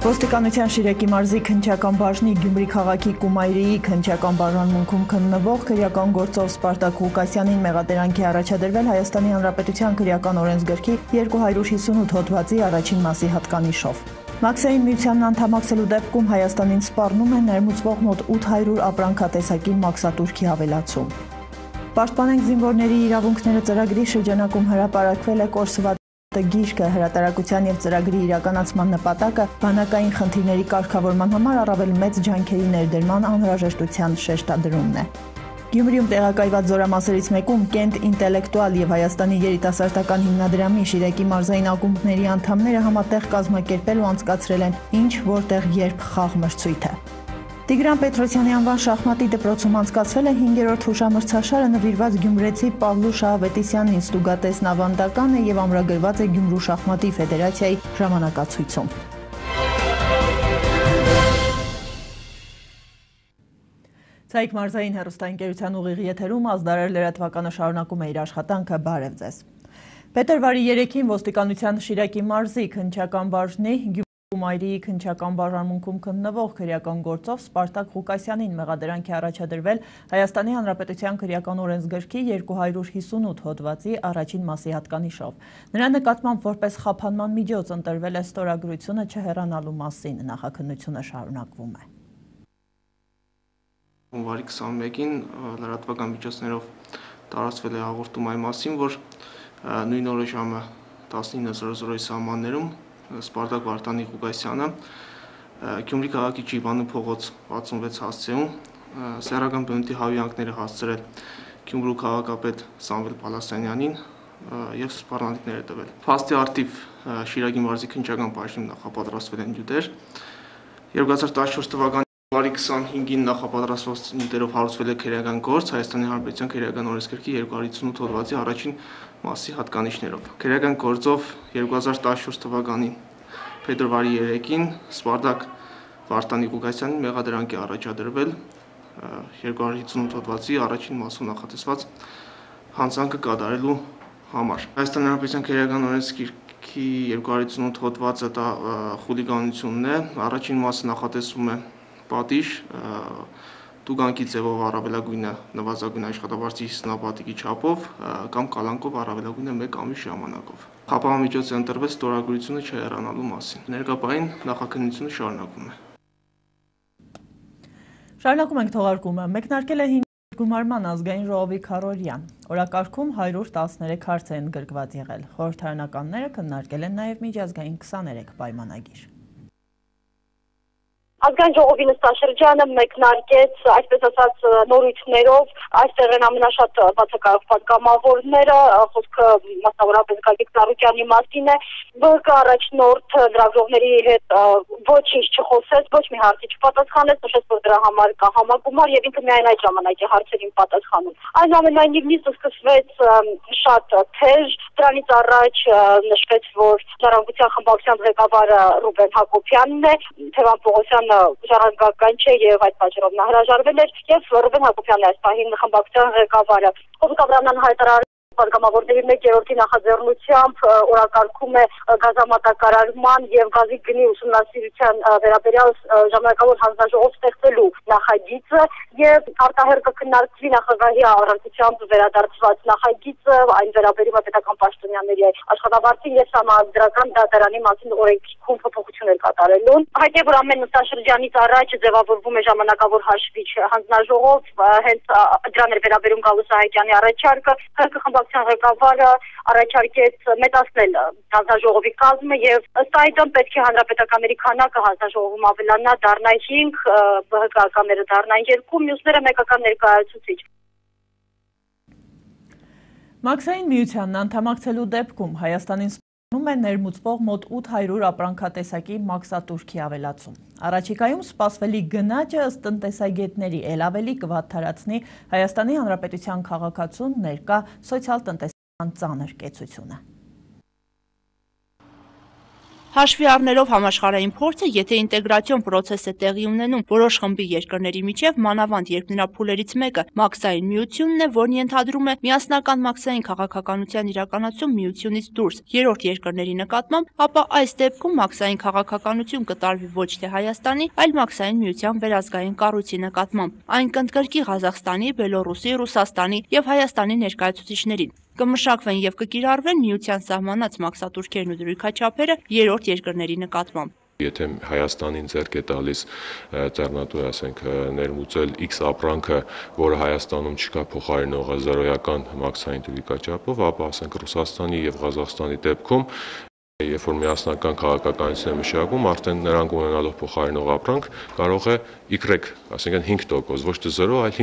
Ոստիկանության Շիրակի մարզի քննչական բաժնի Գյումրի քաղաքի Կումայրիի քննչական բաժանմունքում քննվող քրեական գործով Սպարտակ Ղուկասյանին մեղադրանքի առաջադրվել Հայաստանի Հանրապետության քրեական օրենսգրքի 258 հոդվածի առաջին մասի հատկանիշով։ Մաքսային միությանն անդամակցելու դեպքում Հայաստանին սպառնում է ներմուծվող մոտ 800 ապրանքատեսակի մաքսատուրքի ավելացում։ Պաշտպանենք զինվորների իրավունքները ծրագրի շրջանակում հրապարակվել է կորսված գիրքը հրատարակության և ծրագրի իրականացման նպատակը բանակային խնդիրների կարգավորման համար առավել մեծ ջանքերի ներդրման անհրաժեշտության շեշտադրումն է։ Գյումրիում տեղակայված զորամասերից մեկում Կենտ ինտելեկտուալ և Հայաստանի երիտասարդական հիմնադրամի Շիրակի մարզային ակումբների անդամները համատեղ կազմակերպել ու անցկացրել են «Ինչ, որտեղ, երբ» խաղ մրցույթը։ Տիգրան Պետրոսյանի անվան շախմատի դպրոցում անցկացվել է 5-րդ հուշամրցաշարը նվիրված գյումրեցի Պավլուշ Ավետիսյանին ստուգատեսն ավանդական է և ամրագրված է Գյումրու շախմատի ֆեդերացիայի ժամանակացույցում։ Ցայք մարզային հեռուստաընկերության ուղիղ եթերում ազդարար լրատվականը շարունակում է իր աշխատանքը, բարև ձեզ։ Փետրվարի 3-ին ոստիկանության Շիրակի մարզի քննչական բաժնի Կումայրիի քննչական բաժանմունքում քննվող քրեական գործով Սպարտակ Ղուկասյանին մեղադրանքի առաջադրվել Հայաստանի Հանրապետության քրեական օրենսգրքի 258 հոդվածի առաջին մասի հատկանիշով։ Նրա նկատմամբ որպես խափանման միջոց ընտրվել է ստորագրությունը չհեռանալու մասին, նախաքննությունը շարունակվում է։ Հունվարի 21-ին լրատվական միջոցներով տարածվել է հաղորդում այն մասին, որ նույն օրը ժամը 19:00-ի սահմաններում Սպարտակ Վարդանի Ղուկասյանը Գյումրի քաղաքի Ջիվանու փողոց 66 հասցեում սեռական բնույթի հավիանքները հասցրել Գյումրու քաղաքապետ Սամվել Պալասանյանին և սպառնալիքներ է տվել։ Փաստի առթիվ Շիրակի մարզի քննչական բաժնում նախապատրաստվել են նյութեր։ 2014 թվականի հունվարի 25-ին նախապատրաստված նյութերով հարուցվել է քրեական գործ Հայաստանի Հանրապետության քրեական օրենսգրքի 258 հոդվածի առաջին մասի հատկանիշներով։ Քրեական գործով 2014 թվականի փետրվարի 3-ին Սպարտակ Վարդանի Ղուկասյանին մեղադրանք է առաջադրվել 258 հոդվածի առաջին մասում նախատեսված հանցանքը կատարելու համար։ Հայաստանի Հանրապետության քրեական օրենսգրքի 258 հոդվածը դա խուլիգանությունն է, առաջին մասը նախատեսում է պատիժ տուգանքի ձևով առավելագույնը նվազագույն աշխատավարձի 50 պատիկի չափով կամ կալանքով առավելագույնը 1 ամիս ժամանակով։ Խափանամիջոց է ընտրվել ստորագրությունը չհեռանալու մասին։ Ներկայապահին նախաքննությունը շարունակվում է։ Շարունակում ենք թողարկումը։ Մեկնարկել է 5 գումարման ազգային ժողովի քառօրյա։ Օրակարգում 113 հարց են ընդգրկված եղել։ Խորհրդարանականները քննարկել են նաև միջազգային 23 պայմանագիր։ Ազգային ժողովի նստաշրջանը մեկնարկեց, այսպես ասած, նորույթներով, այստեղ են ամենաշատ բացակայող պատգամավորները, խոսքը մասնավորապես Գագիկ Ծառուկյանի մասին է, ԲՀԿ առաջնորդ լրագրողների հետ ոչինչ չխոսեց, ոչ մի հարցի չպատասխանեց, նշեց, որ դրա համար կա համագումար եւ ինքը միայն այդ ժամանակ է հարցերին պատասխանում։ Այնուամենայնիվ նիստը սկսվեց շատ թեժ, դրանից առաջ նշվեց, որ Ժառանգության խմբակցության ղեկավարը Ռուբեն Հակոբյանն է, Թևան Պողոսյանը ժառանգական չէ եւ այդ պատճառով նա հրաժարվել էր եւ Ռուբեն Հակոբյանն այս պահին խմբակցության ղեկավարը։ Հովիկ Աբրահամյանը հայտարարել պատգամավորների 1/3-ի նախաձեռնությամբ օրակարգում է գազամատակարարման եւ գազի գնի ուսումնասիրության վերաբերյալ ժամանակավոր հանձնաժողով ստեղծելու նախագիծը եւ արտահերթ կքննարկվի նախագահի առանցությամբ վերադարձված նախագիծը, այն վերաբերում է պետական պաշտոնյաների աշխատավարձին եւ համանդրական դատարանի մասին օրենքում փոփոխություններ կատարելուն։ Հայտնի է, որ ամեն նստաշրջանից առաջ ձևավորվում է ժամանակավոր հաշվիչ հանձնաժողով, հենց դրան էր վերաբերում Գալուս Սահակյանի առաջարկը, ղեկավարը առաջարկեց մեծացնել հանձնաժողովի կազմը եւ ըստ այդմ պետք է հանրապետականների քանակը հանձնաժողովում ավելանա, դառնա 5, ԲՀԿ-ականները դառնան 2, մյուսները մեկական ներկայացուցիչ։ Մաքսային միությանն անդամակցելու դեպքում Հայաստանին սպառնում է ներմուծվող մոտ 800 ապրանքատեսակի մաքսատուրքի ավելացում։ Առաջիկայում սպասվելի գնաճը ըստ տնտեսագետների էլ ավելի կվատթարացնի Հայաստանի Հանրապետության քաղաքացուն ներկա սոցիալ-տնտեսական ծանր կեցությունը։ Հաշվի առնելով համաշխարհային փորձը, եթե ինտեգրացիոն process է տեղի ունենում որոշ խմբի երկրների միջև, մանավանդ երբ նրա փուլերից մեկը մաքսային միությունն է, որն ենթադրում է միասնական մաքսային քաղաքականության իրականացում միությունից դուրս երրորդ երկրների նկատմամբ, ապա այս դեպքում մաքսային քաղաքականություն կտարվի ոչ թե Հայաստանի, այլ մաքսային միության վերազգային կառույցի նկատմամբ։ Այն կընդգրկի Ղազախստանի, Բելոռուսի, Ռուսաստանի եւ Հայաստանի ներկայացուցիչներին։ Կմշակվեն եւ կկիրառվեն միության սահմանած մաքսատուրքերն ու դրույքաչափերը երրորդ երկրների նկատմամբ։ Եթե Հայաստանին ձեռք է տալիս ձեռնատու, ասենք, ներմուծել X ապրանքը, որը Հայաստանում չկա, փոխարինողը զրոյական մաքսային դրույքաչափով, ապա ասենք Ռուսաստանի եւ Ղազախստանի դեպքում երբ որ միասնական քաղաքականություն է մշակում, արդեն նրանք ունենալով փոխարինող ապրանք կարող է Y, ասենք 5%, ոչ թե 0, այլ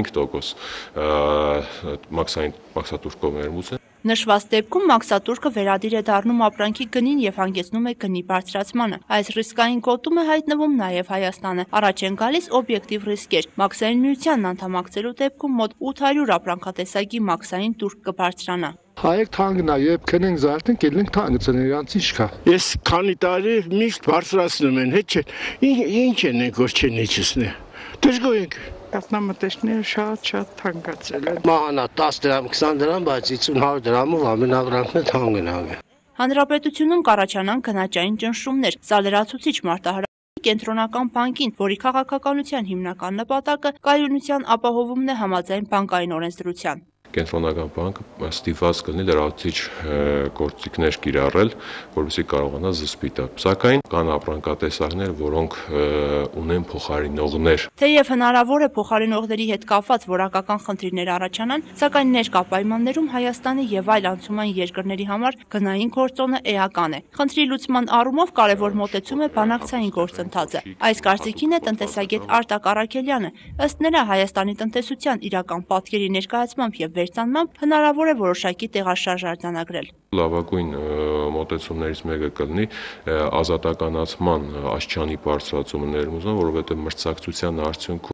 5% մաքսատուրքով ներմուծել։ Նշված դեպքում մաքսատուրքը վերադիր է դառնում ապրանքի գնին եւ հանգեցնում է գնի բարձրացմանը։ Այս ռիսկային գոտում է հայտնվում նաեւ Հայաստանը։ Առաջ են գալիս օբյեկտիվ ռիսկեր։ Մաքսային միությանն անդամակցելու դեպքում մոտ 800 ապրանքատեսակի մաքսային տուրք կբարձրանա։ Հայեք թանկն է, երբ քնենք զարթեն, կելենք թանկցեն, իրանց ինչ կա։ Ես քանի տարի միշտ բարձրացնում են, հետ չէ։ Ինչ են որ չեն իջեցնի։ Դժգոհ ենք։ Կատնամտեշները շատ թանկացել են։ Մահանա 10 դրամ, 20 դրամ, բայց 50-100 դրամով ամենավրանքն է թանկն է։ Հանրապետությունում կառաջանան գնաճային ճնշումներ, սա լրացուցիչ մարտահրավերի կենտրոնական բանկին, որի քաղաքականության հիմնական նպատակը կայունության ապահովումն է համաձայն բանկային օրենսդրության։ Կենտրոնական բանկը ստիպված կլինի լրացուցիչ գործիքներ կիրառել, որովհետեւ կարողանա զսպիտը։ Սակայն կան ապրանքատեսակներ, որոնք ունեն փոխարինողներ։ Թեև հնարավոր է փոխարինողների հետ կապված որակական խնդիրներ առաջանան, սակայն ներկա պայմաններում Հայաստանի եւ այլ անցումային երկրների համար գնային գործոնը էական է։ Խնդրի լուծման առումով կարևոր մոտեցում է բանակցային գործընթացը։ Այս կարծիքին է տնտեսագետ Արտակ Առաքելյանը։ Ըստ նրա, Հայաստանի տնտեսության իրական պատկերի ներկայացմամբ եւ վերցանմամբ հնարավոր է որոշակի տեղաշարժ արձանագրել։ Լավագույն մոտեցումներից մեկը կլինի ազատականացման աշխարհի բարձրացումը ներմուծումը, որովհետեւ մրցակցության արդյունքում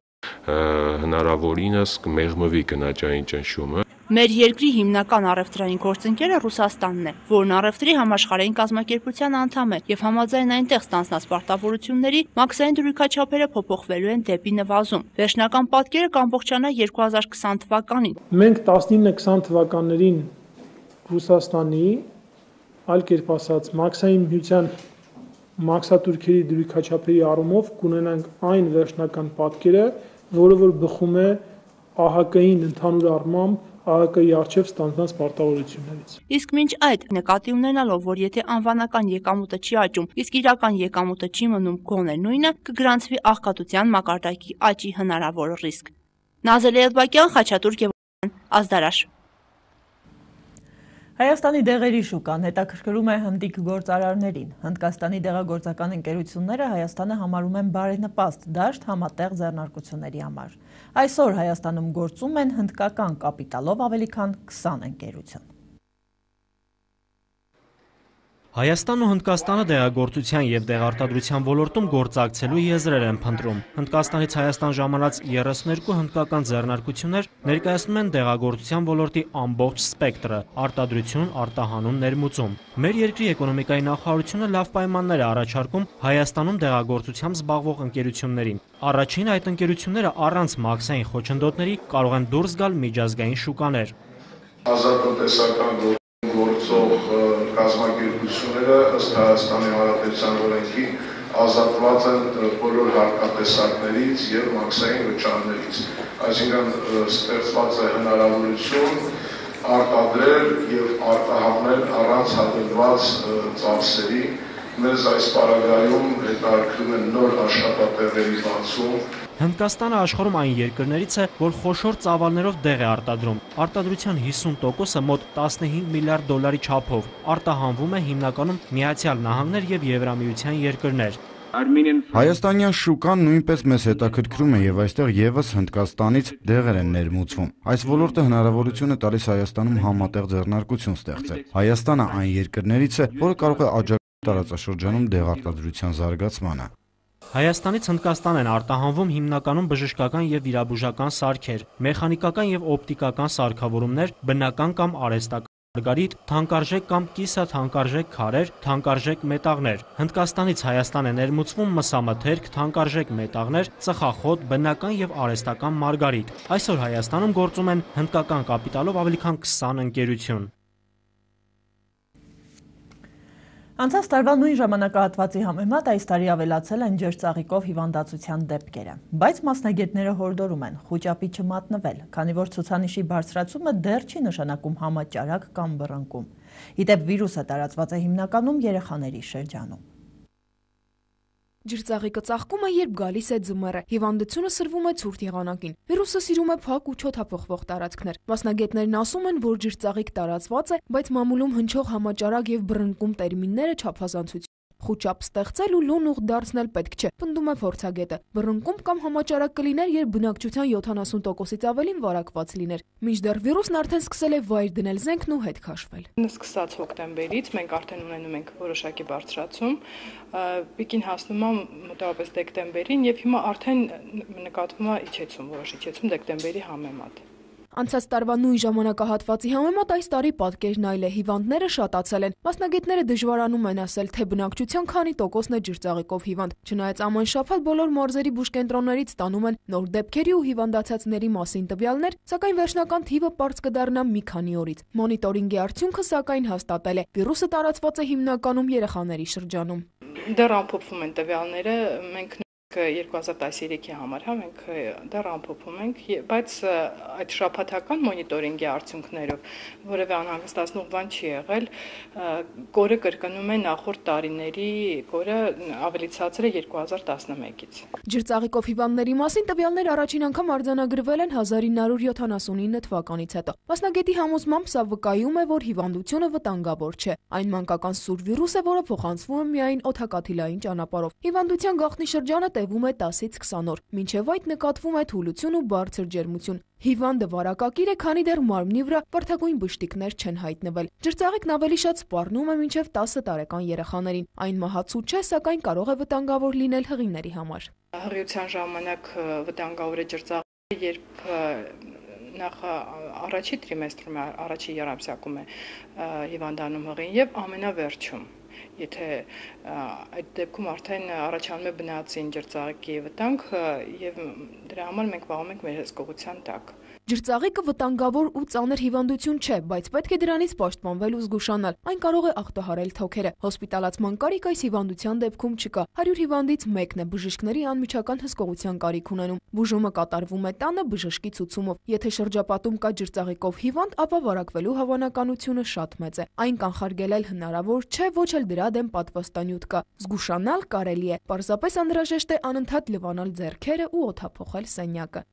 հնարավորինս կմեղմվի գնաճային ճնշումը։ Մեր երկրի հիմնական առևտրային գործընկերը Ռուսաստանն է, որն առևտրի համաշխարհային կազմակերպության անդամ է եւ համաձայն այնտեղ ստանձնած պարտավորությունների մաքսային դրույքաչափերը փոփոխվելու են դեպի նվազում։ Վերջնական պատկերը կամբողջանա 2020 թվականին։ Մենք 19-20 թվականներին Ռուսաստանի, այլ կերպ ասած, մաքսային միության մաքսատուրքերի դրույքաչափերի առումով կունենանք այն վերջնական պատկերը, որը որ բխում է ԱՀԿ-ին ընդհանուր առմամբ ԱՀԿ-ի առջև ստանձնած պարտավորություններից։ Իսկ մինչ այդ նկատի ունենալով, որ եթե անվանական եկամուտը չի աճում, իսկ իրական եկամուտը չի մնում գոնե նույնը, կգրանցվի աղքատության մակարդակի աճի հնարավոր ռիսկ։ Նազել Էլբակյան, Խաչատուր Գևորգյան, Ազդարաշ։ Հայաստանի դեղերի շուկան հետաքրքրում է հնդիկ գործարարներին։ Հնդկաստանի դեղագործական ընկերությունները Հայաստանը համարում են բարենպաստ դաշտ համատեղ ձեռնարկությունների համար։ Այսօր Հայաստանում գործում են հնդկական կապիտալով ավելի քան 20 ընկերություն։ Հայաստանն ու Հնդկաստանը դեղագործության եւ դեղարտադրության ոլորտում գործակցելու եզրեր են փնտրում։ Հնդկաստանից Հայաստան ժամանած 32 հնդկական ձեռնարկություններ ներկայացնում են դեղագործության ոլորտի ամբողջ սպեկտրը՝ արտադրություն, արտահանում, ներմուծում։ Մեր երկրի էկոնոմիկայի նախարարությունը լավ պայմաններ է առաջարկում Հայաստանում դեղագործությամբ զբաղվող ընկերություններին։ Առաջին այդ ընկերությունները առանց մաքսային խոչընդոտների կարող են դուրս գալ միջազգային շուկաներ։ Գործող կազմակերպությունները ըստ Հայաստանի Հանրապետության օրենքի ազատված են բոլոր հարկատեսակներից եւ մաքսային վճարներից։ Այսինքն ստեղծված է հնարավորություն արտադրել եւ արտահանել առանց հատված ծախսերի։ Մեզ այս պարագայում հետաքրքրում են նոր աշխատատեղերի բացում։ Հնդկաստանը աշխարհում այն երկրներից է, որ խոշոր ծավալներով դեղ է արտադրում։ Արտադրության 50%-ը մոտ 15 միլիարդ դոլարի չափով, արտահանվում է հիմնականում Միացյալ Նահանգներ եւ Եվրամիության երկրներ։ Հայաստանյան շուկան նույնպես մեզ հետաքրքրում է եւ այստեղ եւս Հնդկաստանից դեղեր են ներմուծվում։ Այս ոլորտը հնարավորություն է տալիս Հայաստանում համատեղ ձեռնարկություն ստեղծել։ Հայաստանը այն երկրներից է, որը կարող է աջակցել տարածաշրջանում դեղարտադրության զարգացմանը։ Հայաստանից Հնդկաստան են արտահանվում հիմնականում բժշկական եւ վիրաբուժական սարքեր, մեխանիկական եւ օպտիկական սարքավորումներ, բնական կամ արհեստական մարգարիտ, թանկարժեք կամ կիսաթանկարժեք քարեր, թանկարժեք մետաղներ։ Հնդկաստանից Հայաստան է ներմուծվում մսամթերք, թանկարժեք մետաղներ, ծխախոտ, բնական եւ արհեստական մարգարիտ։ Այսօր Հայաստանում գործում են հնդկական կապիտալով ավելի քան 20 ընկերություն։ Անցած տարվա նույն ժամանակահատվածի համեմատ այս տարի ավելացել են ջրծաղիկով հիվանդացության դեպքերը, բայց մասնագետները հորդորում են խուճապի չմատնվել, քանի որ ցուցանիշի բարձրացումը դեռ չի նշանակում համաճարակ կամ բռնկում։ Իդեպ վիրուսը տարածված է հիմնականում երեխաների շրջանում։ Ջրծաղիկը ծաղկում է, երբ գալիս է ձմեռը, հիվանդությունը սրվում է ցուրտ եղանակին։ Վիրուսը սիրում է փակ ու չոթափողվող տարածքներ։ Մասնագետներն ասում են, որ ջրծաղիկ տարածված է, բայց մամուլում հնչող համաճարակ եւ բռնկում տերմինները չափազանցություն։ Խուճապ ստեղծել ու լուն ուղ դարձնել պետք չէ, պնդում է փորձագետը։ Բռնկում կամ համաճարակ կլիներ, երբ բնակչության 70%-ից ավելին վարակված լիներ։ Մինչդեռ վիրուսն արդեն սկսել է վայր դնել զենքն ու հետ քաշվել։ Սկսած հոկտեմբերից մենք արդեն ունենում ենք որոշակի բարձրացում, պիկին հասնում է մոտավորապես դեկտեմբերին եւ հիմա արդեն նկատվում է իջեցում, որոշ իջեցում դեկտեմբերի համեմատ։ Անցած տարվա նույն ժամանակահատվածի համեմատ այս տարի պատկերն այլ է, հիվանդները շատացել են։ Մասնագետները դժվարանում են ասել, թե բնակչության քանի տոկոսն է ջրծաղիկով հիվանդ։ Չնայած ամեն շաբաթ բոլոր մարզերի բուժկենտրոններից ստանում են նոր դեպքերի ու հիվանդացածների մասին տվյալներ, սակայն վերջնական թիվը պարզ կդառնա մի քանի օրից։ Մոնիտորինգի արդյունքը սակայն հաստատել է, վիրուսը տարածված է հիմնականում երեխաների շրջանում։ Դեռ ամփոփվում են տվյալները, մենք 2013-ի համար մենք դեռ ամփոփում ենք, բայց այդ շաբաթական մոնիտորինգի արդյունքներով որևէ անհանգստացնող բան չի եղել, կորը կրկնում է նախորդ տարիների կորը ավելի ցածր է 2011-ից։ Ջրծաղիկով հիվանդների մասին տվյալներ առաջին անգամ արձանագրվել են 1979 թվականից հետո։ Մասնագետի համոզմամբ սա վկայում է, որ հիվանդությունը վտանգավոր չէ։ Այն մանկական սուր վիրուս է, որը փոխանցվում է միայն օդակաթիլային ճանապարհով։ Հիվանդության գաղտնի շրջանը տևում է 10-ից 20 օր, մինչև այդ նկատվում է թուլություն ու բարձր ջերմություն։ Հիվանդը վարակակիր է, քանի դեռ մարմնի վրա վարդագույն բշտիկներ չեն հայտնվել։ Ջրծաղիկն ավելի շատ սպառնում է մինչև 10 տարեկան երեխաներին։ Այն մահացու չէ, սակայն կարող է վտանգավոր լինել հղիների համար։ Հղիության ժամանակ վտանգավոր է ջրծաղիկը, երբ նախ առաջի տրիմեստրում, առաջի եռամսյակում է հիվանդանում հղին եւ ամենավերջում։ Եթե այդ դեպքում արդեն առաջանում է բնածին ջրծաղիկի վտանգ եւ դրա համար մենք վաղում ենք մեր հսկողության տակ։ Ջրծաղիկը վտանգավոր ու ծանր հիվանդություն չէ, բայց պետք է դրանից պաշտպանվել ու զգուշանալ։ Այն կարող է ախտահարել թոքերը։ Հոսպիտալացման կարիք այս հիվանդության դեպքում չկա։ 100 հիվանդից մեկն է բժիշկների անմիջական հսկողության կարիք ունենում։ Բուժումը կատարվում է տանը բժշկի ցուցումով։ Եթե շրջապատում կա ջրծաղիկով հիվանդ, ապա վարակվելու հավանականությունը շատ մեծ է։ Այն կանխարգելել հնարավոր չէ, ոչ էլ դրա դեմ պատվաստանյութ կա։ Զգուշանալ կարելի է։ Պարզապես անհրաժեշտ է անընդհատ լվանալ ձեռքերը ու օդափոխել սենյակը։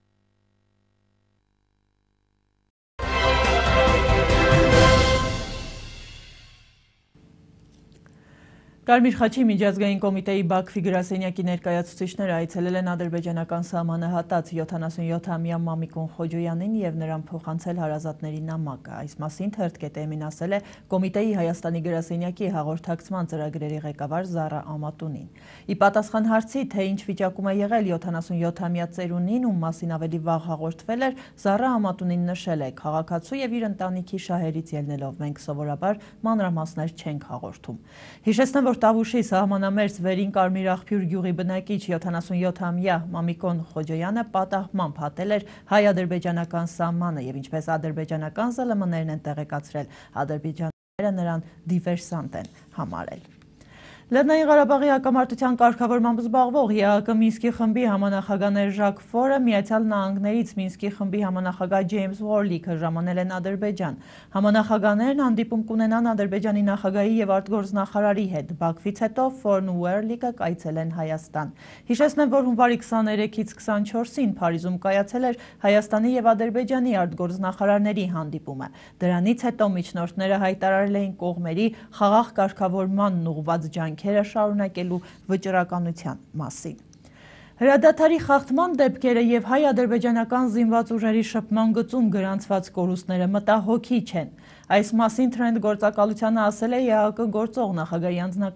Կարմիր խաչի միջազգային կոմիտեի Բաքվի գրասենյակի ներկայացուցիչները այցելել են ադրբեջանական սահմանը հատած 77-ամյա Մամիկոն Խոջոյանին եւ նրան փոխանցել հարազատների նամակը։ Այս մասին թերթ.am-ին ասել է կոմիտեի Հայաստանի գրասենյակի հաղորդակցման ծրագրերի ղեկավար Զառա Ամատունին։ Ի պատասխան հարցի, թե ինչ վիճակում է եղել 77-ամյա ծերունին, ում մասին ավելի վաղ հաղորդվել էր, Զառա Ամատունին նշել է. քաղաքացու եւ իր ընտանիքի շահերից ելնելով մենք սովորաբար մանրամասներ չենք հաղորդում։ Հիշեցնեմ, որ Տավուշի սահմանամերձ Վերին Կարմիր աղբյուր գյուղի բնակիչ 77-ամյա Մամիկոն Խոջոյանը պատահմամբ հատել էր հայ-ադրբեջանական սահմանը եւ ինչպես ադրբեջանական ԶԼՄ-ներն են տեղեկացրել, ադրբեջանցիները նրան դիվերսանտ են համարել։ Լեռնային Ղարաբաղի հակամարտության կարգավորմամբ զբաղվող ԵԱՀԿ Մինսկի խմբի համանախագահներ Ժակ Ֆորը Միացյալ Նահանգներից Մինսկի խմբի համանախագահ Ջեյմս Ուորլիքը ժամանել են Ադրբեջան։ Համանախագահներն հանդիպում կունենան Ադրբեջանի նախագահի եւ արտգործնախարարի հետ։ Բաքվից հետո Ֆորն ու Ուորլիկը կայցելեն Հայաստան։ Հիշեցնեմ, որ հունվարի 23-ից 24-ին Փարիզում կայացել էր Հայաստանի եւ Ադրբեջանի արտգործնախարարների հանդիպումը։ Դրանից հետո միջնորդները հայտարարել էին կողմերի խաղաղ կարգավորման ուղղված ջանքերը շարունակելու վճռականության մասին։ Հրադադարի խախտման դեպքերը եւ հայ-ադրբեջանական զինված ուժերի շփման գծում գրանցված կորուստները մտահոգիչ են։ Այս մասին Թրենդ գործակալությանը ասել է ԵԱՀԿ գործող նախագահի անձնական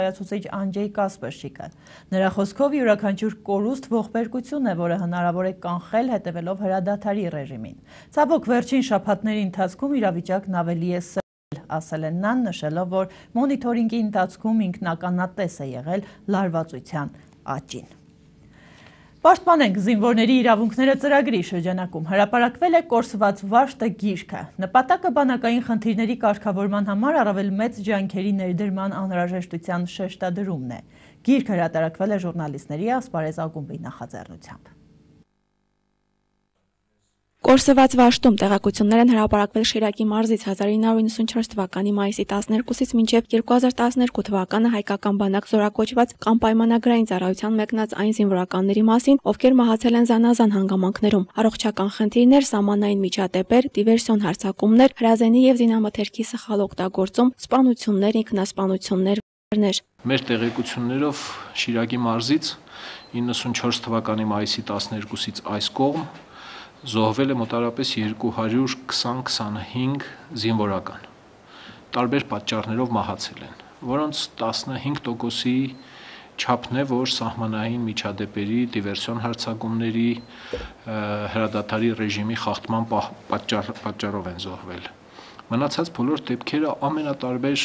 ներկայացուցիչ Անջեյ Կասպերշիկը։ Նրա խոսքով յուրաքանչյուր կորուստ ողբերգություն է, որը հնարավոր է կանխել հետևելով հրադադարի ռեժիմին։ Ցավոք վերջին շաբաթների ընթացքում իրավիճակն ավելի է սրել, ասել են նա, նշելով, որ մոնիթորինգի ընթացքում ինքնականատես է եղել լարվածության աճին։ Պաշտպանենք զինվորների իրավունքները ծրագրի շրջանակում հրապարակվել է կորսված վարժտը գիրքը։ Նպատակը բանակային խնդիրների կարգավորման համար առավել մեծ ջանքերի ներդրման անհրաժեշտության շեշտադրումն է։ Գիրքը հրատարակվել է ժուրնալիստների ասպարեզ ակումբի նախաձեռնությամբ։ Կորսված վաշտում տեղեկություններ են հրապարակվել Շիրակի մարզից 1994 թվականի մայիսի 12-ից մինչև 2012 թվականը հայկական բանակ զորակոչված կամ պայմանագրային ծառայության մեկնած այն զինվորականների մասին, ովքեր մահացել են զանազան հանգամանքներում, առողջական խնդիրներ, սահմանային միջադեպեր, դիվերսիոն հարձակումներ, հրազենի եւ զինամթերքի սխալ օգտագործում, սպանություններ, ինքնասպանություններ, վիրներ։ Մեր տեղեկություններով Շիրակի մարզից 94 թվականի մայիսի 12-ից այս կողմ զոհվել է մոտարապես 220-25 զինվորական, տարբեր պատճառներով մահացել են, որոնց 15%-ի չափն է, որ սահմանային միջադեպերի, դիվերսիոն հարձակումների, հրադադարի ռեժիմի խախտման պատճառով են զոհվել։ Մնացած բոլոր դեպքերը ամենատարբեր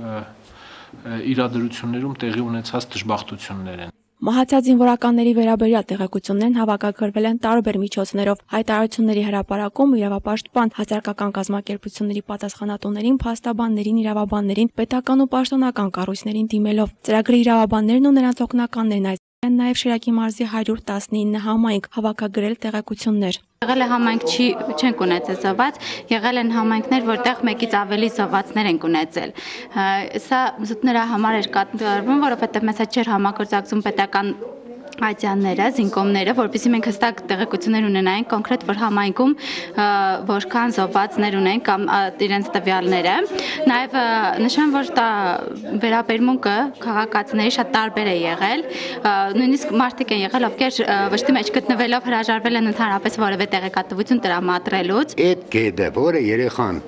իրադրություններում տեղի ունեցած դժբախտություններ են։ Մահացած զինվորականների վերաբերյալ տեղեկություններն հավաքագրվել են տարբեր միջոցներով, հայտարարությունների հրապարակում, իրավապաշտպան, հասարակական կազմակերպությունների պատասխանատուներին, փաստաբաններին, իրավաբաններին, պետական ու պաշտոնական կառույցներին դիմելով։ Ծրագրի իրավաբաններն ու նրանց օգնականներն այս են նաև Շիրակի մարզի 119 համայնք հավաքագրել տեղեկություններ։ Եղել է համայնք չենք ունեցել զոհված, եղել են համայնքներ, որտեղ մեկից ավելի զոհվածներ ենք ունեցել։ Սա նրա համար էր կատարվում, որովհետև մեզ հետ չէր համագործակցում պետական այցյանները, զինկոմները, որպեսզի մենք հստակ տեղեկություններ ունենայինք կոնկրետ, որ համայնքում որքան զոհվածներ ունեն կամ իրենց տվյալները։ Նաև նշեմ, որ վերաբերմունքը քաղաքացիների շատ տարբեր է եղել, նույնիսկ մարդիկ են եղել, ովքեր վշտի մեջ գտնվելով հրաժարվել են ընդհանրապես որևէ տեղեկատվություն տրամադրելուց։ Այդ գեդը, որը երեխան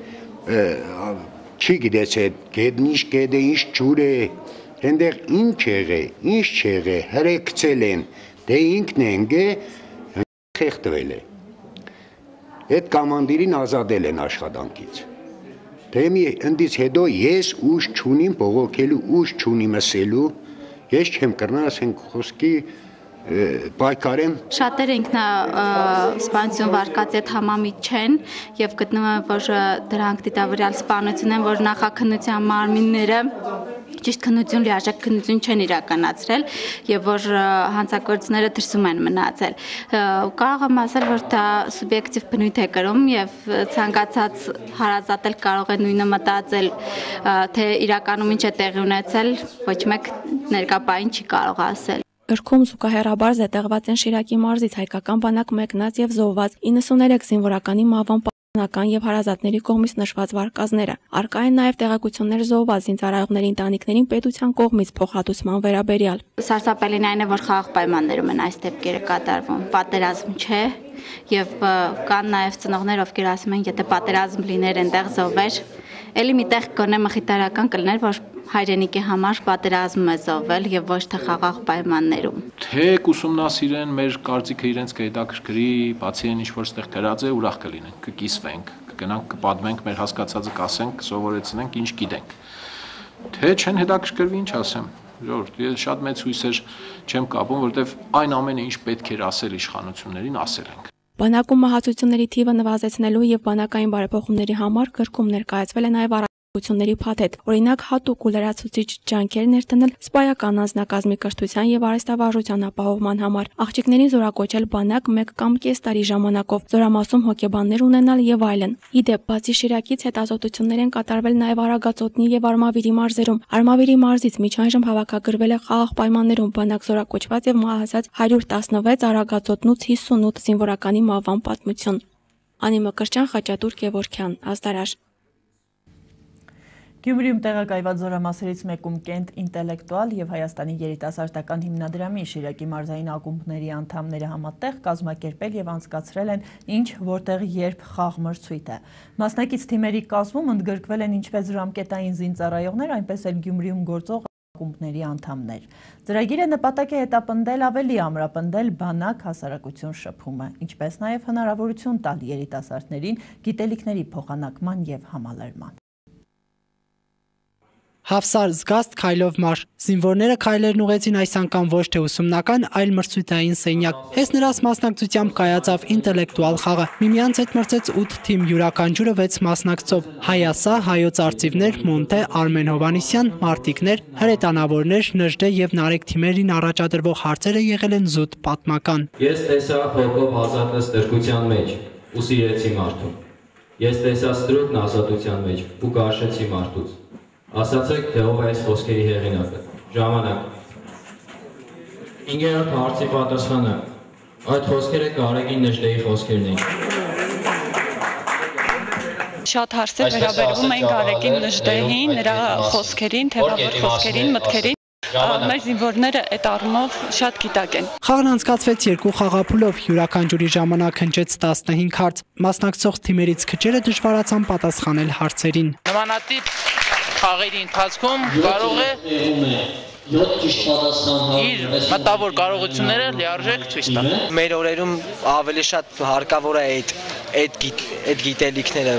չի գիտես այդ գեդն ինչ գեդ է, ինչ ջուր է, այնտեղ ինչ չեղե, հրեկցել են, դե ինքն է խեղդվել է։ Այդ կամանդիրին ազատել են աշխատանքից։ Դե ընդից հետո ես ուժ չունիմ բողոքելու, ուժ չունիմ ասելու, ես չեմ կրնա ասենք խոսքի պայքարեմ։ Շատերը ինքնասպանություն վարկած այդ համամիտ չեն եւ գտնում են, որ դրանք դիտավորյալ սպանություն են, որ նախաքննության մարմինները ճիշտ քննություն, լիարժեք քննություն չեն իրականացրել եւ որ հանցագործները դրսում են մնացել։ Կարող եմ ասել, որ դա սուբյեկտիվ բնույթ է կրում եւ ցանկացած հարազատ կարող է նույնը մտածել, թե իրականում ինչ է տեղի ունեցել, ոչ մեկ ներկապային չի կարող ասել։ Գրքում զուգահեռաբար զետեղված են Շիրակի մարզից հայկական բանակ մեկնած եւ զոհված 93 զինվորականի մահվան պատասխանական եւ հարազատների կողմից նշված վարկածները։ Առկա են նաեւ տեղեկություններ զոհված զինծառայողների ընտանիքներին պետության կողմից փոխհատուցման վերաբերյալ։ Սարսափելին այն է, որ խաղաղ պայմաններում են այս դեպքերը կատարվում, պատերազմ չէ եւ կան նաեւ ծնողներ, ովքեր ասում են, եթե պատերազմ լիներ այնտեղ զոհվեր, ելի միտեղ կոնե մխիթարական կլներ, որ հայրենիքի համար պատերազմ է զոհվել եւ ոչ թե խաղաղ պայմաններում։ Թե կուսումնասիրեն մեր կարծիքը իրենց կհետաքրքրի, բացի այն ինչ որ ստեղ դրած է, ուրախ կլինենք, կկիսվենք, կգնանք, կպատմենք մեր հասկացածը, կասենք, սովորեցնենք, ինչ գիտենք։ Թե չեն հետաքրքրվի, ինչ ասեմ։ Ժողովուրդ, ես շատ մեծ հույսեր չեմ կապում, որովհետեւ այն ամենը, ինչ պետք էր ասել իշխանություններին, ասել ենք։ Բանակում մահացությունների թիվը նվազեցնելու եւ բանակային բարեփոխումների համար գրքում ներկայացվել է նաեւ ությունների փաթեթ, օրինակ հատուկ ու լրացուցիչ ջանքեր ներդնել սպայական անձնակազմի կրթության եւ արհեստավարժության ապահովման համար, աղջիկներին զորակոչել բանակ 1 կամ կես տարի ժամանակով, զորամասում հոգեբաններ ունենալ եւ այլն։ Իդեպ, բացի Շիրակից հետազոտություններ են կատարվել նաեւ Արագածոտնի եւ Արմավիրի մարզերում։ Արմավիրի մարզից միջայժմ հավաքագրվել է խաղաղ պայմաններում բանակ զորակոչված եւ մահացած 116, Արագածոտնուց 58 զինվորականի մահվան պատմություն։ Անի Մկրտչյան, Խաչատուր Գևորգյան, Ազդարաշ։ Գյումրիում տեղակայված զորամասերից մեկում Կենտ ինտելեկտուալ եւ Հայաստանի երիտասարդական հիմնադրամի Շիրակի մարզային ակումբների անդամները համատեղ կազմակերպել եւ անցկացրել են ինչ, որտեղ, երբ խաղ մրցույթը։ Մասնակից թիմերի կազմում ընդգրկվել են ինչպես ժամկետային զինծառայողներ, այնպես էլ Գյումրիում գործող ակումբների անդամներ։ Ծրագիրը նպատակ է հետապնդել ավելի ամրապնդել բանակ հասարակություն շփումը, ինչպես նաև հնարավորություն տալ երիտասարդներին գիտելիքների փոխանակման եւ համալրման։ Հավսար զգաստ քայլով մարշ։ Զինվորները քայլերն ուղեցին այս անգամ ոչ թե ուսումնական, այլ մրցույթային սենյակ։ Հենց նրանց մասնակցությամբ կայացավ ինտելեկտուալ խաղը։ Միմյանց հետ մրցեց 8 թիմ, յուրաքանչյուրը 6 մասնակցով։ Հայասա, հայոց արծիվներ, Մոնտե, Արմեն Հովանիսյան, Մարտիկներ, հրետանավորներ, Նժդե եւ Նարեկ թիմերին առաջադրվող հարցերը եղել են զուտ պատմական։ Ես տեսա փոքով ազատը ստրկության մեջ ու սիրեցի մարդուն։ Ես տեսա ստրուկն ազատության մեջ ու գարշեցի մարդուց։ Ասացեք, թե ով է այս խոսքերի հեղինակը։ Ժամանակ։ 5-րդ հարցի պատասխանը։ Այդ խոսքերը Գարեգին Նժդեի խոսքերն են։ Շատ հարցեր վերաբերվում են Գարեգին Նժդեին, նրա խոսքերին, թևավոր խոսքերին, մտքերին։ Մեր զինվորները այդ առումով շատ գիտակ են։ Խաղն անցկացվեց 2 խաղափուլով, յուրաքանչյուրի ժամանակ հնչեց 15 հարց։ Մասնակցող թիմերից քչերը դժվարացան պատասխանել հարցերին։ Նմանատիպ խաղերի ընթացքում կարող է իր մտավոր կարողությունները լիարժեք ցույց տալ։ Մեր օրերում ավելի շատ հարկավոր է այդ գիտելիքները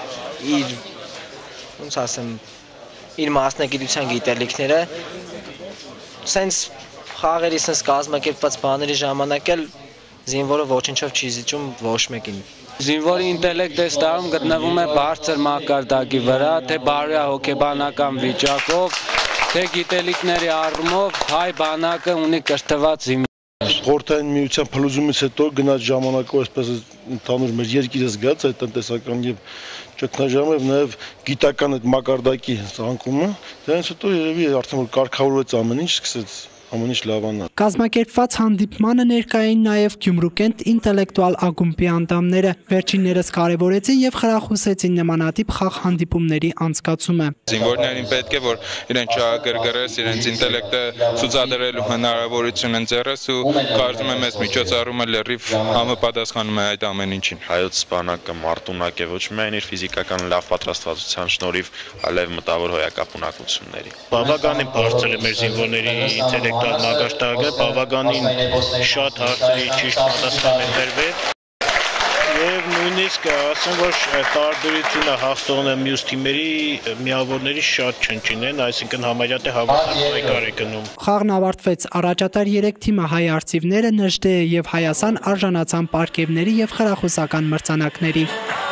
իր մասնագիտության գիտելիքները սենց խաղերի սենց կազմակերպված բաների ժամանակ էլ զինվորը ոչնչով չի զիջում ոչ մեկին։ Զինվորի ինտելեկտը ստանում գտնվում է բարձր մակարդակի վրա, թե բարոյահոգեբանական վիճակով, թե գիտելիքների առումով հայ բանակը ունի կրթված զինվորներ։ Խորհրդային միության փլուզումից հետո գնաց ժամանակով այսպես ընդհանուր մեր երկիրը զգաց այդ տնտեսական եւ ճգնաժամը եւ նաեւ գիտական այդ մակարդակի ցանկումը, դրանից հետո երևի արդեն որ կարգավորվեց ամեն ինչ, սկսեց ամեն ինչ լավանալ։ Կազմակերպված հանդիպմանը ներկա էին նաև Գյումրուկենտ ինտելեկտուալ ակումբի անդամները։ Վերջիններս կարևորեցին եւ խրախուսեցին նմանատիպ խաղ հանդիպումների անցկացումը։ Զինվորներին պետք է որ իրենց չաղագրգռես, իրենց ինտելեկտը ցուցադրելու հնարավորություն ընձեռես ու կարծում եմ այս միջոցառումը լրիվ համապատասխանում է այդ ամեն ինչին։ Հայոց բանակը մարտունակ է ոչ միայն իր ֆիզիկական լավ պատրաստվածության շնորհիվ, այլև մտավոր հոյակապ ունակությունների։ Բավականին բարձր է մեր զինվորների ինտելեկտուալ մակարդակը, բավականին շատ հարցերի ճիշտ պատասխան է տրվել եւ նույնիսկ ասեմ որ տարբերությունը հաղթողն է մյուս թիմերի միավորների շատ չնչին, այսինքն համարյա թե հավասար է գնում։ Խաղն ավարտվեց, առաջատար 3 թիմը հայ արծիվները, Նժդե եւ Հայասան արժանացան պարգևների եւ խրախուսական մրցանակների։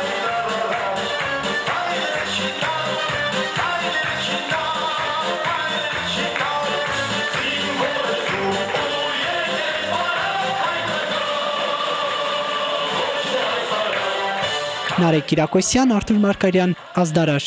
Նարեկ Կիրակոսյան, Արթուր Մարկարյան, Ազդարաշ։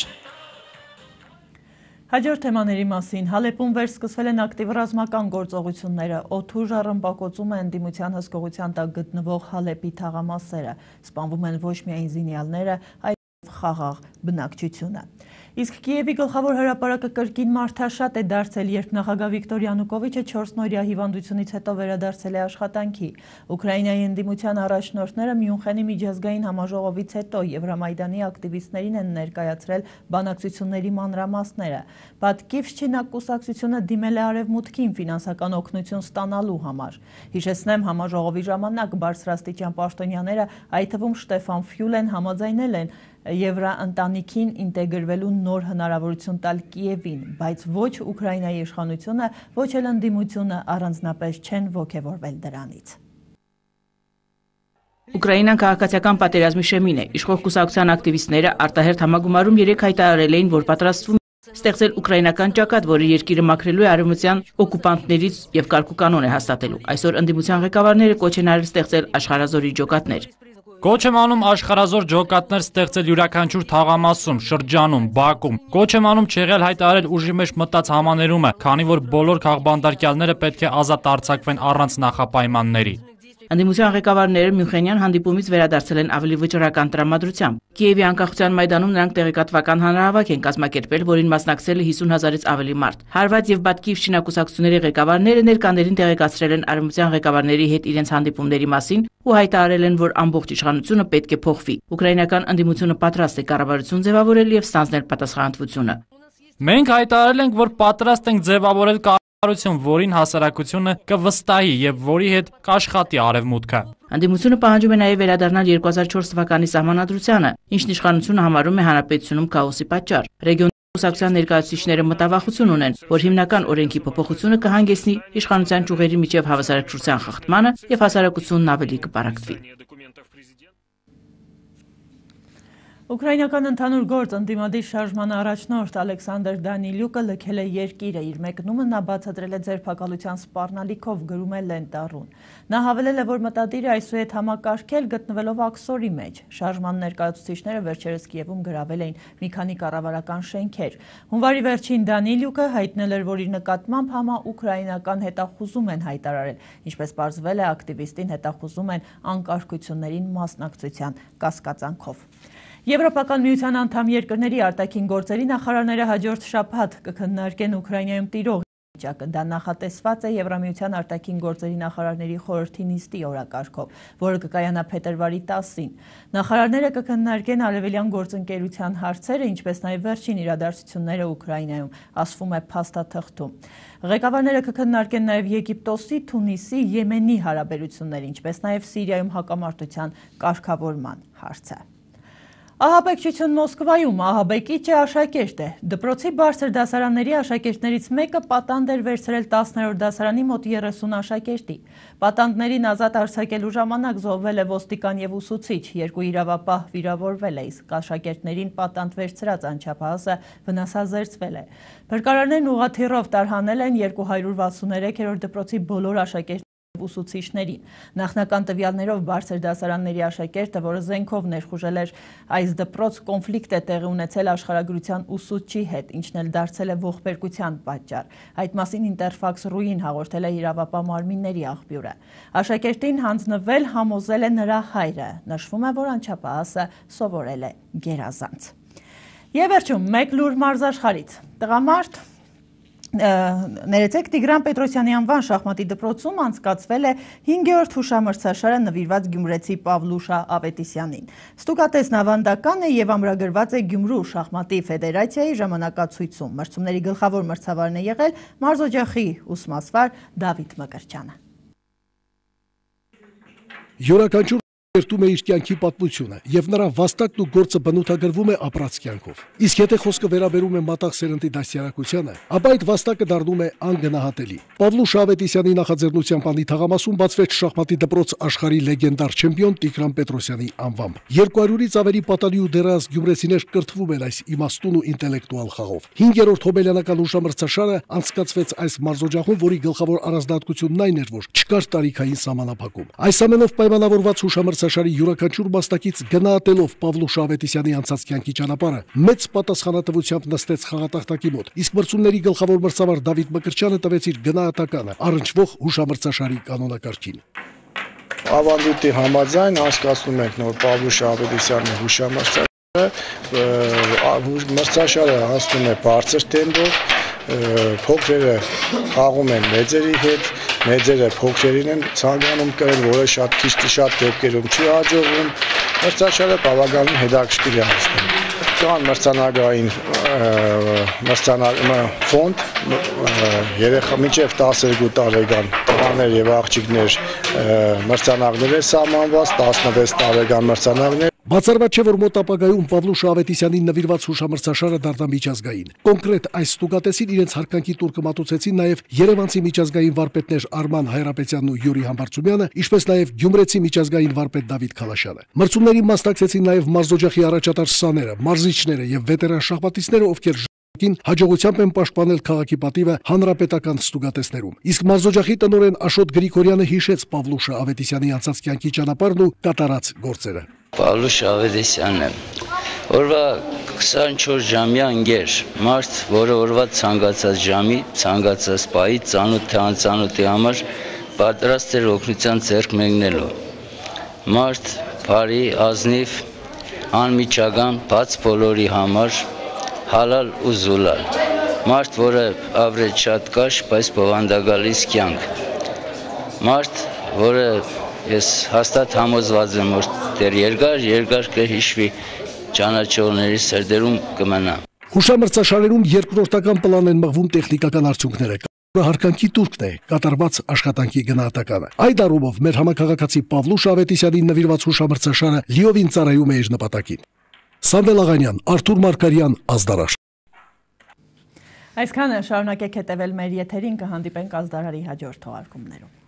Հաջորդ թեմաների մասին Հալեպում վերսկսվել են ակտիվ ռազմական գործողությունները, օդուժ առմբակոծում է ընդդիմության հսկողության տակ գտնվող Հալեպի թաղամասերը, սպանվում են ոչ միայն զինյալները, այլ խաղաղ բնակչությունը։ Իսկ Կիևի գլխավոր հրապարակը կրկին մարդաշատ է դարձել, երբ նախագահ Վիկտոր Յանուկովիչը 4-օրյա հիվանդությունից հետո վերադարձել է աշխատանքի։ Ուկրաինայի ընդդիմության առաջնորդները Մյունխենի միջազգային համաժողովից հետո Եվրամայդանի ակտիվիստներին են ներկայացրել բանակցությունների մանրամասները։ Պատկիվշչինա կուսակցությունը դիմել է Արևմուտքին ֆինանսական օգնություն ստանալու համար։ Հիշեցնեմ, համաժողովի ժամանակ բարձրաստիճան պաշտոնյաները, այդ թվում Շտեֆան Ֆյուլեն, համաձայնել են Եվրաընտանիքին ինտեգրվելու նոր հնարավորություն տալ Կիևին, բայց ոչ Ուկրաինայի իշխանությունը, ոչ էլ ընդդիմությունը առանձնապես չեն ոգևորվել դրանից։ Ուկրաինան քաղաքացիական պատերազմի շեմին է։ Իշխող կուսակցության ակտիվիստները արտահերթ համագումարում 3 հայտարարել էին, որ պատրաստվում ստեղծել ուկրաինական ճակատ, որը երկիրը մաքրելու է արևմտյան օկուպանտներից եւ կարգուկանոն է հաստատելու։ Այսօր ընդդիմության ղեկավարները կոչ են արել ստեղծել աշխարհազորի ջոկատներ։ Կոչ եմ անում աշխարհազոր ջոկատներ ստեղծել յուրաքանչյուր թաղամասում, շրջանում, Բաքում։ Կոչ եմ անում չեղյալ հայտարարել ուժի մեջ մտած համաներումը, քանի որ բոլոր քաղբանդարկյալները պետք է ազատ արձակվեն առանց նախապայմանների։ Ընդդիմության ղեկավարները Մյունխենյան հանդիպումից վերադարձել են ավելի վճռական տրամադրությամբ։ Կիևի անկախության մայդանում նրանք տեղեկատվական հանրահավաք են կազմակերպել, որին մասնակցել է 50,000-ից ավելի մարդ։ Հարված եւ Բատկիվշչինա կուսակցությունների ղեկավարները ներկաներին տեղեկացրել են արևմտյան ղեկավարների հետ իրենց հանդիպումների մասին ու հայտարարել են, որ ամբողջ իշխանությունը պետք է փոխվի։ Ուկրաինական ընդդիմությունը պատրաստ է կառավարություն ձևավորել եւ ստանձնել պատասխանատվությունը։ Մենք հայտարարել ենք, որ պատրաստ ենք ձևավորել կառավարություն, որին հասարակությունը կվստահի եւ որի հետ կաշխատի Արևմուտքը։ Անդիմությունը պահանջում է նաև վերադառնալ 2004 թվականի սահմանադրությանը, ինչն իշխանությունը համարում է հանրապետությունում քաոսի պատճառ։ Ռեգիոնի կուսակցության ներկայացուցիչները մտավախություն ունեն, որ հիմնական օրենքի փոփոխությունը կհանգեցնի իշխանության ճյուղերի միջև հավասարակշռության խախտմանը եւ հասարակությունն ավելի կպարակվի։ Ուկրաինական ընդհանուր գործ ընդդիմադիր շարժման առաջնորդ Ալեքսանդր Դանիլյուկը լքել է երկիրը, իր մեկնումը նա բացատրել է ձերբակալության սպառնալիքով, գրում է Լենտարուն։ Նա հավելել է, որ մտադիր է այսուհետ համակարգել գտնվելով աքսորի մեջ։ Շարժման ներկայացուցիչները վերջերս Կիևում գրավել էին մի քանի կառավարական շենքեր։ Հունվարի վերջին Դանիլյուկը հայտնել էր, որ իր նկատմամբ համաուկրաինական հետախուզում են հայտարարել, ինչպես պարզվել է, ակտիվիստին հետախուզում են անկարգություններին մասնակցության կասկածանքով։ Եվրոպական միության անդամ երկրների արտաքին գործերի նախարարները հաջորդ շաբաթ կքննարկեն Ուկրաինայում տիրող վիճակը։ Դա նախատեսված է Եվրամիության արտաքին գործերի նախարարների խորհրդի նիստի օրակարգով, որը կկայանա փետրվարի 10-ին։ Նախարարները կքննարկեն արևելյան գործընկերության հարցերը, ինչպես նաև վերջին իրադարձությունները Ուկրաինայում, ասվում է փաստաթղթում։ Ղեկավարները կքննարկեն նաև Եգիպտոսի, Թունիսի, Եմենի հարաբերությունները, ինչպես նաև Սիրիայում հակամարտության կարգավորման հարցը։ Ահաբեկչություն Մոսկվայում ահաբեկիչը աշակերտ է։ Դպրոցի բարձր դասարանների աշակերտներից մեկը պատանդ էր վերցրել 10-րդ դասարանի մոտ 30 աշակերտի։ Պատանդներին ազատ արձակելու ժամանակ զոհվել է ոստիկան եւ ուսուցիչ, երկու իրավապահ վիրավորվել է, իսկ աշակերտներին պատանդ վերցրած անչափահասը վնասազերծվել է։ Փրկարարներն ուղղաթիռով տարհանել են 263-րդ դպրոցի բոլոր աշակերտներին ուսուցիչներին։ Նախնական տվյալներով բարձր դասարանների աշակերտը, որը զենքով ներխուժել էր այս դպրոց, կոնֆլիկտ է տեղի ունեցել աշխարհագրության ուսուցչի հետ, ինչն էլ դարձել է ողբերգության պատճառ։ Այդ մասին Interfax.ru-ին հաղորդել է իրավապահ մարմինների աղբյուրը։ Աշակերտին հանձնվել համոզել է նրա հայրը։ Նշվում է, որ անչափահասը սովորել է գերազանց։ Եվ վերջում մեկ լուր մարզաշխարհից։ Տղամարդ Ներեցեք Տիգրան Պետրոսյանի անվան շախմատի դպրոցում անցկացվել է 5-րդ հուշամրցաշարը նվիրված գյումրեցի Պավլուշա Ավետիսյանին։ Ստուգատեսն ավանդական է եւ ամրագրված է Գյումրու շախմատի ֆեդերացիայի ժամանակացույցում։ Մրցումների գլխավոր մրցավարն է եղել մարզօջախի ուսմասվար Դավիթ Մկրտչյանը։ Յուրաքանչյուր երթում է իր կյանքի պատմությունը եւ նրա վաստակն ու գործը բնութագրվում է ապրած կյանքով։ Իսկ եթե խոսքը վերաբերում է մատաղ սերնդի դաստիարակությանը, ապա այդ վաստակը դառնում է անգնահատելի։ Պավլուշ Ավետիսյանի նախաձեռնությամբ անի թաղամասում բացվեց շախմատի դպրոց աշխարհի լեգենդար չեմպիոն Տիգրան Պետրոսյանի անվամբ։ 200-ից ավելի պատանի ու դեռահաս գյումրեցիներ կրթվում են այս իմաստուն ու ինտելեկտուալ խաղով։ 5-րդ հոբելյանական հուշամրցաշարը անցկացվեց այս մարզօջախում, որի գլխավոր առանձնահատկությունն այն էր, որ չկար տարիքային սահմանափակում։ Այս ամենով պայմանավորված հուշամրցաշարի յուրաքանչյուր մասնակից գնահատելով Պավլուշ Ավետիսյանի անցած կյանքի ճանապարհը մեծ պատասխանատվությամբ նստեց խաղատախտակի մոտ, իսկ մրցումների գլխավոր մրցավար Դավիթ Մկրտչյանը տվեց իր գնահատականը առնչվող հուշամրցաշարի կանոնակարգին։ Ավանդույթի համաձայն անցկացնում ենք նոր Պավլուշ Ավետիսյանի հուշամրցաշարը, մրցաշարը անցնում է բարձր տեմպով, փոքրերը խաղում են մեծերի հետ, մեծերը փոքրերին են ցանկանում կրել, որը շատ դեպքերում չի հաջողվում։ Մրցաշարը բավականին հետաքրքիր է անցնում։ Կան մրցանակային ֆոնդ, երեխա մինչև 12 տարեկան տղաներ եւ աղջիկներ մրցանակներ է սահմանված, 16 տարեկան մրցանակներ։ Բացառված չէ, որ մոտ ապագայում Պավլուշ Ավետիսյանին նվիրված հուշամրցաշարը դառնա միջազգային։ Կոնկրետ այս ստուգատեսին իրենց հարկանքի տուր կմատուցեցին նաև երևանցի միջազգային վարպետներ Արման Հայրապետյանն ու Յուրի Համբարձումյանը, ինչպես նաև գյումրեցի միջազգային վարպետ Դավիթ Քալաշյանը։ Մրցումներին մասնակցեցին նաև մարզօջախի առաջատար սաները, մարզիչները եւ վետերան շախմատիստները, ովքեր հաջողությամբ են պաշտպանել քաղաքի պատիվը հանրապետական ստուգատեսներում։ Իսկ մարզօջախի տնօրեն Աշոտ Գրիգորյանը հիշեց Պավլուշ Ավետիսյանի անցած կյանքի ճանապարհն ու կատարած գործերը։ Պավլուշ Ավետիսյանը օրվա 24 ժամյա ընկեր, մարդ, որը օրվա ցանկացած ժամի, ցանկացած պահի ծանոթ թե անծանոթի համար պատրաստ էր օգնության ձեռք մեկնելու։ Մարդ, բարի, ազնիվ, անմիջական, բաց բոլորի համար, հալալ ու զուլալ։ Մարդ, որը ապրեց շատ կաշ, բայց բովանդակալից կյանք։ Մարդ, որը ես հաստատ համոզված եմ, որ դեռ երկար կհիշվի ճանաչողների սրտերում կմնա։ Հուշամրցաշարերում երկրորդական պլան են մղվում տեխնիկական արդյունքները։ Հարկանքի турքն է կատարված աշխատանքի գնահատականը։ Այդ առումով մեր համակարգացի Պավլուշ Ավետիսյանին նվիրված հուշամրցաշարը լիովին ծառայում է իր նպատակին։ Սամվել Աղանյան, Արթուր Մարգարյան, Ազդարաշ։ Այսքանը շարունակեք հետևել մեր եթերին, կհանդիպենք Ազդարարի հաջորդ թողարկումներում։